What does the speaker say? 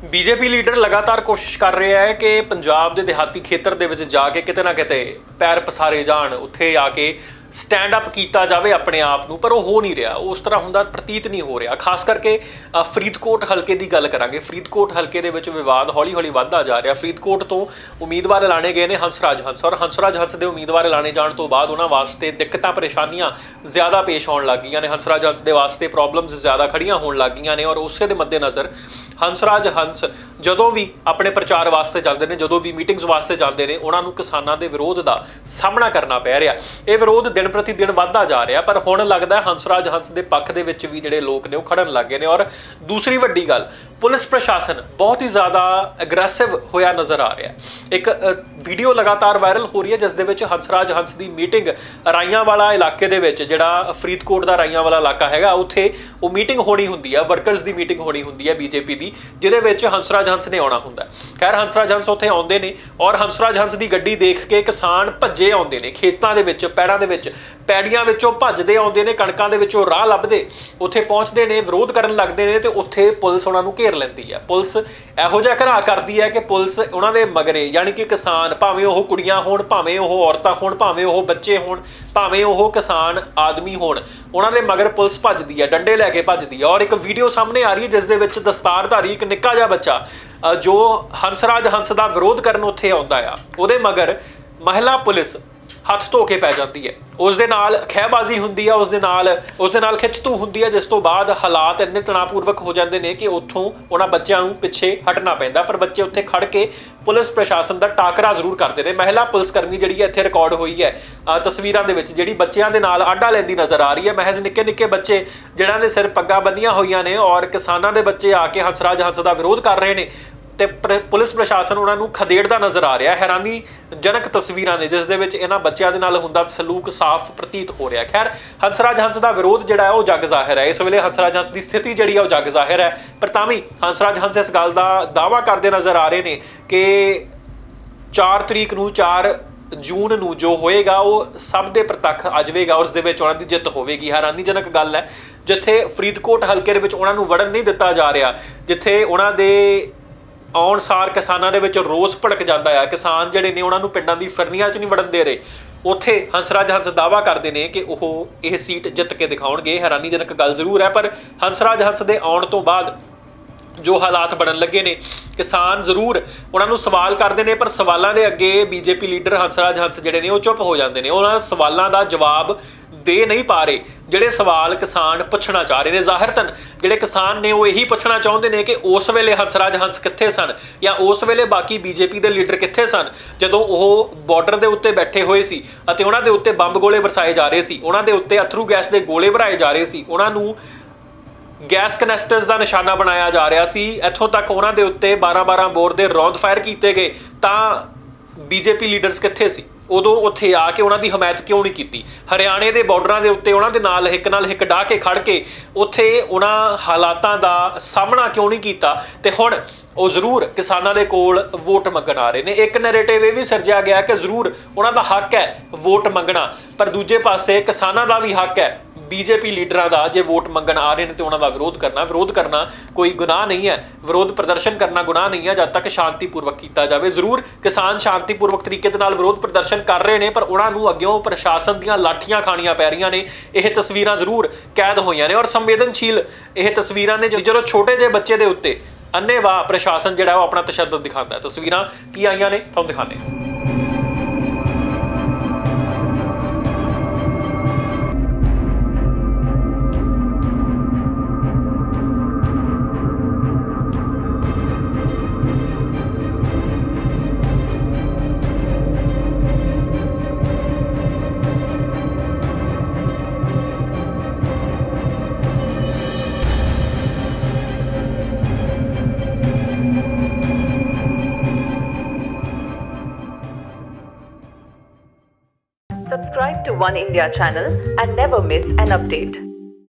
BJP leader लगातार कोशिश कर रहा है कि पंजाब के देहाती खेतर दे विच जाके किते ना किते पैर पसारे जाण, उत्थे आके स्टैंड अप किया जाए अपने आप को, पर वो हो नहीं रहा, उस तरह होंदा प्रतीत नहीं हो रहा। खास करके फरीदकोट हल्के की गल करांगे। फरीदकोट हल्के दे विच विवाद हौली हौली वधदा जा रहा। फरीदकोट तो उम्मीदवार ऐलाने गए ने हंसराज हंस, और हंसराज हंस के उम्मीदवार ऐलाने जाने तो बाद उन्होंने वास्ते दिक्कतां परेशानियां ज़्यादा पेश आउण लग गईयां ने। हंसराज हंस के वास्ते प्रॉब्लम्स ज़्यादा खड़ियां होण लग गईयां ने, और उस दे मद्देनज़र हंसराज हंस जदों भी अपने प्रचार वास्ते जाते हैं, जदों भी मीटिंग्स वास्ते जाते हैं, उन्होंने किसानों के विरोध का सामना करना पै रहा। ये विरोध दिन प्रति दिन बढ़ता जा रहा, पर हुण लगदा हंसराज हंस के पक्ष दे विच भी जिहड़े लोग ने खड़न लग गए ने। और दूसरी वड्डी गल, पुलिस प्रशासन बहुत ही ज़्यादा एग्रैसिव होया नज़र आ रहा। एक वीडियो लगातार वायरल हो रही है जिस दे विच हंसराज हंस की मीटिंग राइयांवाला इलाके दे विच, जिहड़ा फरीदकोट का राइयांवाला इलाका हैगा, उत्थे वो मीटिंग होनी हुंदी है, वर्कर्स की मीटिंग होनी हुंदी है बीजेपी की, जिहदे विच हंसराज हंस ने आउणा हुंदा। खैर हंसराज हंस उत्थे आउंदे ने, और हंसराज हंस की गड्डी देख के किसान भज्जे आउंदे ने, खेतां दे विच पैड़ां दे विच पैड़ियां विचों भजदे आउंदे ने, कणकां दे विचों राह लभदे उत्थे पहुंचदे ने, विरोध करन लगदे ने, ते उत्थे पुलिस उन्हां नूं घेर लैंदी है। पुलिस इहो जिहा घराह करदी है कि पुलिस उन्हां दे मगरे, यानी कि किसान भावें ओह कुड़ियां होण, भावें ओह औरतां होण, भावें ओह बच्चे होण, भावें ओह किसान आदमी होण, उन्हां दे मगर पुलिस भजदी है, डंडे लैके भजदी है। और एक वीडियो सामने आ रही है जिस दे विच दस्तारधारी एक निक्का जिहा बच्चा जो हंसराज हंस का विरोध करन उत्थे आउंदा आ, उहदे मगर महिला पुलिस हत्थ धो के पै जाती है, उस दे नाल खैबाजी हुंदी है, उस दे नाल खिचतू हुंदी है, जिस तो बाद हालात इन्ने तनावपूर्वक हो जाते हैं कि उत्थों उन्हां बच्चों नूं पिछे हटना पैंदा। पर बच्चे उत्थे खड़ के पुलिस प्रशासन का टाकरा जरूर करते हैं। महिला पुलिसकर्मी जिहड़ी इत्थे रिकॉर्ड हुई है तस्वीरां दे विच, जिहड़ी बच्चों के नाल आडा लैंदी नज़र आ रही है, महज निक्के निक्के बच्चे जिन्हां दे सिर पग्गां बन्नियां होईयां ने, और किसानां दे बच्चे आके हंसराज हंस का विरोध कर रहे हैं, ते पुलिस प्रशासन उन्होंने खदेड़दा नज़र आ रहा। हैरानीजनक तस्वीरां ने जिस दे विच इन्हां बच्चों के नाल हुंदा सलूक साफ प्रतीत हो रहा। खैर हंसराज हंस का विरोध जिहड़ा है जग जाहिर है, इस वेले हंसराज हंस की स्थिति जिहड़ी है जग जाहिर है, पर तां भी हंसराज हंस इस गल का दावा करते नज़र आ रहे हैं कि 4 तरीक नूं 4 जून नूं जो होएगा वो सब दे प्रतੱਖ आ जाएगा, और उस दे विच उन्हां दी जिੱਤ होवेगी। हैरानीजनक गल है, जिथे फरीदकोट हल्के दे विच उन्हां नूं वड़न नहीं दिता जा रहा, जिथे उन्हां दे आउण सार किसानों के विच रोस भड़क जाता है, किसान जिहड़े ने उन्हां नूं पिंडां दी फिरनियां च नहीं वड़न दे रहे, उत्थे हंसराज हंस दावा करते हैं कि वह यह सीट जित के दिखाउणगे। हैरानीजनक गल जरूर है, पर हंसराज हंस दे आउण तो बाद जो हालात बनन लगे ने, किसान जरूर उन्होंने सवाल करते हैं, पर सवालों के अगे बीजेपी लीडर हंसराज हंस जिहड़े ने वो चुप हो जाते हैं। उन्होंने सवालों का जवाब दे नहीं पा रहे, जिहड़े सवाल किसान पुछना चाह रहे हैं। ज़ाहिरतन जिहड़े किसान ने वो यही पुछना चाहते हैं कि उस वेले हंसराज हंस कित्थे सन, या उस वेले बाकी बीजेपी के लीडर कित्थे सन जदों वो बॉर्डर के उत्ते बैठे हुए सी अते उन्हां दे उत्ते बंब गोले बरसाए जा रहे सी, उन्हां दे उत्ते अथरू गैस के गोले भराए जा रहे सी, उन्हां नूं गैस कनैस्टर्स का निशाना बनाया जा रहा सी, इत्थों तक उन्हां दे उत्ते 12-12 बोर के रौंद फायर किए गए, तां बीजेपी लीडर्स कित्थे सी? उदों उत्थे आके उन्हां दी हमायत क्यों नहीं की? हरियाणे के बॉर्डर के उत्ते उन्हां दे नाल हिक डाह के खड़ के उत्थे उन्हां हालातां दा सामना क्यों नहीं किया? ते हुण वो जरूर किसानों के कोल वोट मंगण आ रहे हैं। एक नैरेटिव ये भी सिरजिया गया कि जरूर उन्हां दा हक है वोट मंगना, पर दूजे पासे किसानों का भी हक है बीजेपी लीडर का, जे वोट मंगण आ रहे हैं तो उन्होंने विरोध करना कोई गुनाह नहीं है, विरोध प्रदर्शन करना गुनाह नहीं है जब तक शांतिपूर्वक किया जाए। जरूर किसान शांतिपूर्वक तरीके नाल विरोध प्रदर्शन कर रहे हैं, पर उन्होंने अग्यों प्रशासन दीयां लाठियां खाणियां पै रहीआं ने। यह तस्वीरां जरूर कैद होईआं ने, और संवेदनशील यह तस्वीरां ने जो छोटे जे बच्चे के उत्ते अन्नेवाह प्रशासन जिहड़ा वो अपना तशद्दुद दिखाता है। तस्वीरां की आईआं ने तुहानूं दिखाने हैं। Subscribe to One India channel and never miss an update.